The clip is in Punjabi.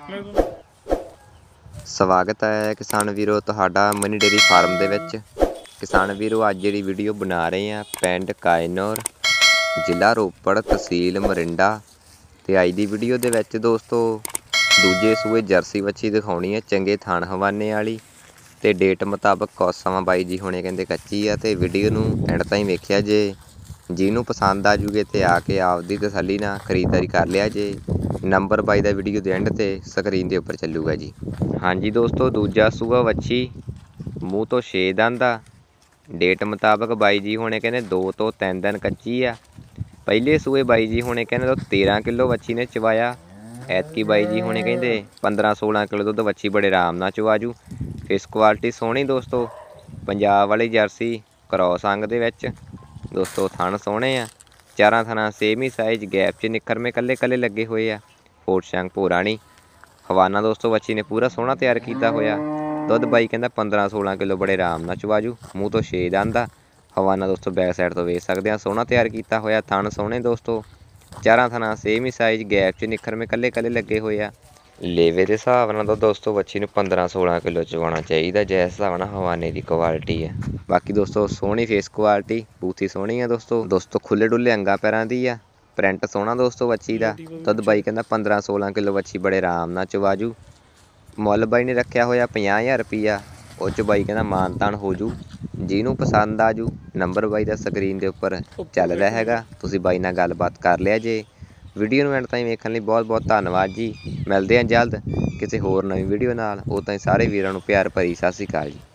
ਸਵਾਗਤ ਹੈ ਕਿਸਾਨ ਵੀਰੋ ਤੁਹਾਡਾ ਮਨੀ ਡੇਰੀ ਫਾਰਮ ਦੇ ਵਿੱਚ। ਕਿਸਾਨ ਵੀਰੋ ਅੱਜ ਜਿਹੜੀ ਵੀਡੀਓ ਬਣਾ ਰਹੇ ਆ ਪਿੰਡ ਕਾਇਨੌਰ, ਜ਼ਿਲ੍ਹਾ ਰੋਪੜ, ਤਹਿਸੀਲ ਮਰਿੰਡਾ। ਤੇ ਅੱਜ ਦੀ ਵੀਡੀਓ ਦੇ ਵਿੱਚ ਦੋਸਤੋ ਦੂਜੇ ਸੂਏ ਜਰਸੀ ਵੱਛੀ ਦਿਖਾਉਣੀ ਹੈ, ਚੰਗੇ ਥਣ ਹਵਾਨੇ ਵਾਲੀ। ਤੇ ਡੇਟ ਮੁਤਾਬਕ ਕੁਛ ਸਮਾਂ ਬਾਈ ਜੀ ਹੁਣੇ ਕਹਿੰਦੇ ਕੱਚੀ ਆ। ਤੇ ਵੀਡੀਓ ਨੂੰ ਐਂਡ ਤਾਈਂ ਵੇਖਿਆ ਜੇ, ਜਿਹਨੂੰ ਪਸੰਦ ਆ ਜੂਗੇ ਤੇ ਆ ਕੇ ਆਪਦੀ ਤਸੱਲੀ ਨਾਲ ਖਰੀਦਦਾਰੀ ਕਰ ਲਿਆ ਜੇ। ਨੰਬਰ ਬਾਈ ਦਾ ਵੀਡੀਓ ਦੇ ਐਂਡ ਤੇ ਸਕਰੀਨ ਦੇ ਉੱਪਰ ਚੱਲੂਗਾ ਜੀ। ਹਾਂਜੀ ਦੋਸਤੋ, ਦੂਜਾ ਸੂਆ ਵੱਛੀ, ਮੂੰਹ ਤੋਂ 6 ਦੰਦ ਆ। ਡੇਟ ਮੁਤਾਬਕ ਬਾਈ ਜੀ ਹੁਣੇ ਕਹਿੰਦੇ 2 ਤੋਂ 3 ਦਿਨ ਕੱਚੀ ਆ। ਪਹਿਲੇ ਸੂਏ ਬਾਈ ਜੀ ਹੁਣੇ ਕਹਿੰਦੇ 13 ਕਿਲੋ ਵੱਛੀ ਨੇ ਚਵਾਇਆ। ਐਤਕੀ ਬਾਈ ਜੀ ਹੁਣੇ ਕਹਿੰਦੇ 15-16 ਕਿਲੋ ਦੁੱਧ ਵੱਛੀ ਬੜੇ ਆਰਾਮ ਨਾਲ ਚਵਾਜੂ। ਫੇਸ ਕੁਆਲਿਟੀ ਸੋਹਣੀ ਦੋਸਤੋ, ਪੰਜਾਬ ਵਾਲੀ ਜਰਸੀ ਕਰੌਸ ਅੰਗ ਦੇ ਵਿੱਚ ਦੋਸਤੋ। ਥਣ ਸੋਹਣੇ ਆ, ਚਾਰਾਂ ਥਣਾ ਸੇਮ ਹੀ ਸਾਈਜ਼, ਗੈਪ 'ਚ ਨਿਖਰਵੇਂ ਕੱਲੇ ਕੱਲੇ ਲੱਗੇ ਹੋਏ ਆ। ਫੋਟ ਸ਼ੰਗ ਭੋਰਾ ਨਹੀਂ। ਹਵਾਨਾ ਦੋਸਤੋ ਵੱਛੀ ਨੇ ਪੂਰਾ ਸੋਹਣਾ ਤਿਆਰ ਕੀਤਾ ਹੋਇਆ। ਦੁੱਧ ਬਾਈ ਕਹਿੰਦਾ 15-16 ਕਿਲੋ ਬੜੇ ਆਰਾਮ ਨਾਲ ਚਵਾਜੂ। ਮੂੰਹ ਤੋਂ 6 ਦੰਦ ਆ। ਹਵਾਨਾ ਦੋਸਤੋ ਬੈਕ ਸਾਈਡ ਤੋਂ ਵੇਖ ਸਕਦੇ ਆ, ਸੋਹਣਾ ਤਿਆਰ ਕੀਤਾ ਹੋਇਆ। ਥਣ ਸੋਹਣੇ ਦੋਸਤੋ, ਚਾਰਾਂ ਥਣਾ ਸੇਮ ਹੀ ਸਾਈਜ਼, ਗੈਪ 'ਚ ਨਿਖਰਵੇਂ ਕੱਲੇ ਕੱਲੇ ਲੱਗੇ ਹੋਏ ਆ। ਲੇਵੇ ਦੇ ਹਿਸਾਬ ਨਾਲ ਤਾਂ ਦੋਸਤੋ ਵੱਛੀ ਨੂੰ 15-16 ਕਿਲੋ ਚਵਾਉਣਾ ਚਾਹੀਦਾ, ਜਿਸ ਹਿਸਾਬ ਨਾਲ ਹਵਾਨੇ ਦੀ ਕੁਆਲਿਟੀ ਹੈ। ਬਾਕੀ ਦੋਸਤੋ ਸੋਹਣੀ ਫੇਸ ਕੁਆਲਿਟੀ, ਬੂਥੀ ਸੋਹਣੀ ਆ ਦੋਸਤੋ ਖੁੱਲੇ ਡੁੱਲੇ ਅੰਗਾ ਪੈਰਾਂ ਦੀ ਆ। ਪ੍ਰਿੰਟ ਸੋਹਣਾ ਦੋਸਤੋ ਵੱਛੀ ਦਾ। ਦੁੱਧ ਬਾਈ ਕਹਿੰਦਾ 15-16 ਕਿਲੋ ਵੱਛੀ ਬੜੇ ਆਰਾਮ ਨਾਲ ਚਵਾਜੂ। ਮੁੱਲ ਬਾਈ ਨੇ ਰੱਖਿਆ ਹੋਇਆ 50,000 ਰੁਪਈਆ। ਉਹ 'ਚ ਬਾਈ ਕਹਿੰਦਾ ਮਾਨ ਤਾਨ ਹੋ ਜੂ, ਜਿਹਨੂੰ ਪਸੰਦ ਆ ਜੂ। ਨੰਬਰ ਬਾਈ ਦਾ ਸਕਰੀਨ ਦੇ ਉੱਪਰ ਚੱਲ ਰਿਹਾ ਹੈਗਾ, ਤੁਸੀਂ ਬਾਈ ਨਾਲ ਗੱਲਬਾਤ ਕਰ ਲਿਆ ਜੇ। ਵੀਡੀਓ ਨੂੰ ਐਂਡ ਤਾਈਂ ਵੇਖਣ ਲਈ ਬਹੁਤ ਬਹੁਤ ਧੰਨਵਾਦ ਜੀ। ਮਿਲਦੇ ਹਾਂ ਜਲਦ ਕਿਸੇ ਹੋਰ ਨਵੀਂ ਵੀਡੀਓ ਨਾਲ। ਉਹ ਤਾਈਂ ਸਾਰੇ ਵੀਰਾਂ ਨੂੰ ਪਿਆਰ ਭਰੀ ਸਤਿ ਸ਼੍ਰੀ ਅਕਾਲ ਜੀ।